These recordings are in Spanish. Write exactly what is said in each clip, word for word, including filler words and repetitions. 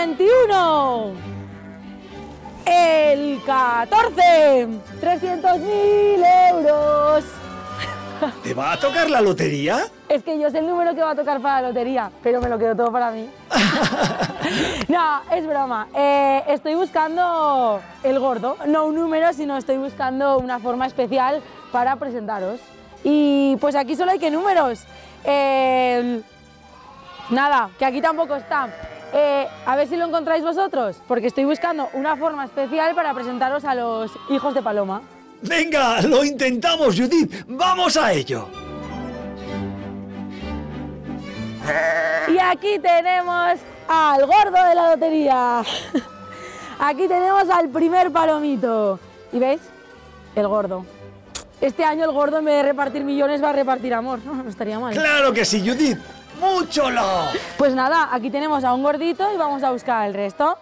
veintiuno, el catorce, trescientos mil euros. ¿Te va a tocar la lotería? Es que yo sé el número que va a tocar para la lotería, pero me lo quedo todo para mí. No, es broma. Eh, estoy buscando el gordo, no un número, sino estoy buscando una forma especial para presentaros. Y pues aquí solo hay que números. Eh, nada, que aquí tampoco está. Eh, a ver si lo encontráis vosotros, porque estoy buscando una forma especial para presentaros a los hijos de Paloma. Venga, lo intentamos, Judith. ¡Vamos a ello! Y aquí tenemos al gordo de la lotería. Aquí tenemos al primer palomito. ¿Y veis? El gordo. Este año el gordo, en vez de repartir millones, va a repartir amor. No, no estaría mal. ¡Claro que sí, Judith! ¡Mucho love! Pues nada, aquí tenemos a un gordito y vamos a buscar el resto.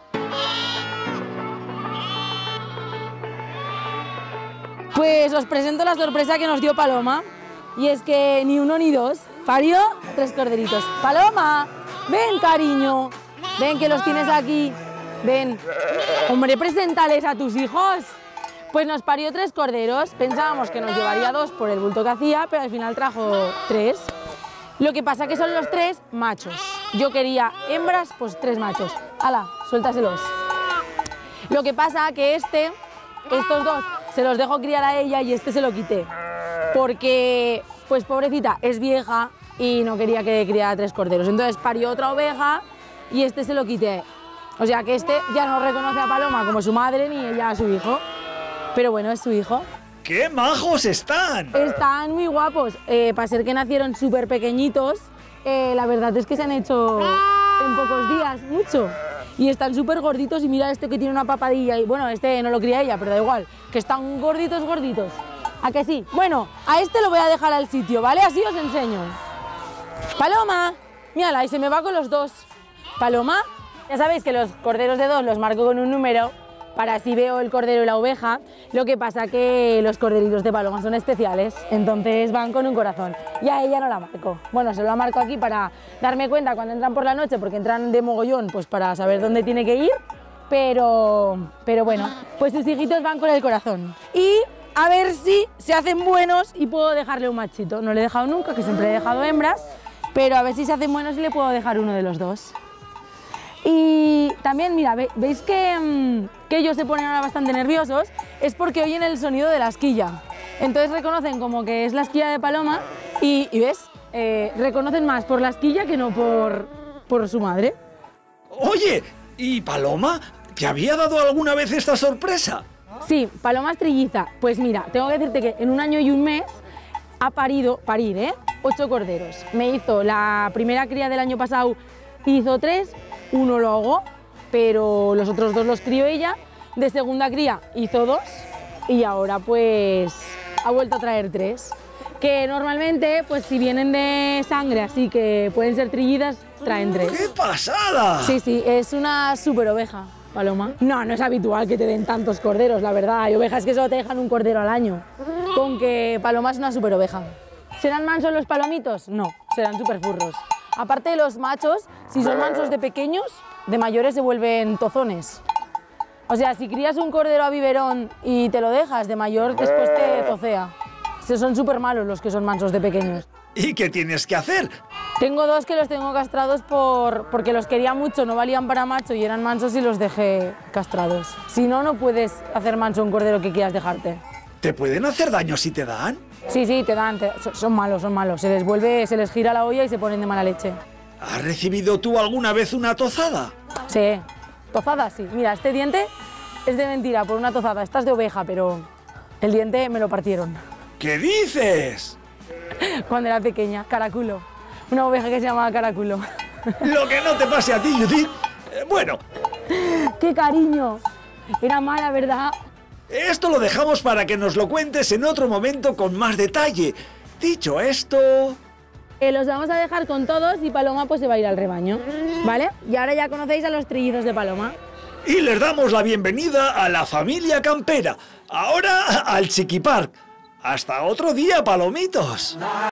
Pues os presento la sorpresa que nos dio Paloma. Y es que ni uno ni dos, parió tres corderitos. Paloma, ven, cariño. Ven, que los tienes aquí. Ven. Hombre, preséntales a tus hijos. Pues nos parió tres corderos. Pensábamos que nos llevaría dos por el bulto que hacía, pero al final trajo tres. Lo que pasa que son los tres machos. Yo quería hembras, pues tres machos. ¡Hala! Suéltaselos. Lo que pasa que este, estos dos, se los dejo criar a ella y este se lo quité. Porque, pues pobrecita, es vieja y no quería que criara tres corderos. Entonces parió otra oveja y este se lo quité. O sea que este ya no reconoce a Paloma como su madre ni ella a su hijo. Pero bueno, es su hijo. ¡Qué majos están! Están muy guapos. Eh, para ser que nacieron súper pequeñitos, eh, la verdad es que se han hecho en pocos días, mucho. Y están súper gorditos y mira este que tiene una papadilla. Y bueno, este no lo cría ella, pero da igual. Que están gorditos, gorditos. ¿A que sí? Bueno, a este lo voy a dejar al sitio, ¿vale? Así os enseño. Paloma, mírala, y se me va con los dos. Paloma, ya sabéis que los corderos de dos los marco con un número, para así veo el cordero y la oveja. Lo que pasa que los corderitos de Paloma son especiales, entonces van con un corazón. Y a ella no la marco. Bueno, se lo marco aquí para darme cuenta cuando entran por la noche, porque entran de mogollón, pues para saber dónde tiene que ir. Pero, pero bueno, pues sus hijitos van con el corazón. Y a ver si se hacen buenos y puedo dejarle un machito. No le he dejado nunca, que siempre he dejado hembras, pero a ver si se hacen buenos y le puedo dejar uno de los dos. Y también, mira, ¿veis que, mmm, que ellos se ponen ahora bastante nerviosos? Es porque oyen el sonido de la esquilla. Entonces reconocen como que es la esquilla de Paloma y, y ¿ves? Eh, reconocen más por la esquilla que no por, por su madre. Oye, ¿y Paloma? ¿Te había dado alguna vez esta sorpresa? Sí, Paloma es trilliza. Pues mira, tengo que decirte que en un año y un mes ha parido, parir, ¿eh? Ocho corderos. Me hizo la primera cría del año pasado, hizo tres. Uno lo ahogó, pero los otros dos los crió ella. De segunda cría hizo dos y ahora pues ha vuelto a traer tres. Que normalmente, pues si vienen de sangre, así que pueden ser trillizas, traen tres. ¡Qué pasada! Sí, sí, es una súper oveja, Paloma. No, no es habitual que te den tantos corderos, la verdad. Hay ovejas que solo te dejan un cordero al año. Con que Paloma es una súper oveja. ¿Serán mansos los palomitos? No, serán súper furros. Aparte de los machos, si son mansos de pequeños, de mayores se vuelven tozones. O sea, si crías un cordero a biberón y te lo dejas de mayor, después te tocea. Son súper malos los que son mansos de pequeños. ¿Y qué tienes que hacer? Tengo dos que los tengo castrados por, porque los quería mucho, no valían para macho y eran mansos y los dejé castrados. Si no, no puedes hacer manso un cordero que quieras dejarte. ¿Te pueden hacer daño si te dan? Sí, sí, te dan, te, son malos, son malos. Se les vuelve, se les gira la olla y se ponen de mala leche. ¿Has recibido tú alguna vez una tozada? Sí, tozada sí. Mira, este diente es de mentira por una tozada. Esta es de oveja, pero el diente me lo partieron. ¿Qué dices? Cuando era pequeña, Caraculo. Una oveja que se llamaba Caraculo. Lo que no te pase a ti, Judith. Eh, bueno. ¡Qué cariño! Era mala, ¿verdad? Esto lo dejamos para que nos lo cuentes en otro momento con más detalle. Dicho esto... Eh, los vamos a dejar con todos y Paloma pues se va a ir al rebaño, ¿vale? Y ahora ya conocéis a los trillizos de Paloma. Y les damos la bienvenida a la familia campera. Ahora al Chiqui Park. Hasta otro día, palomitos.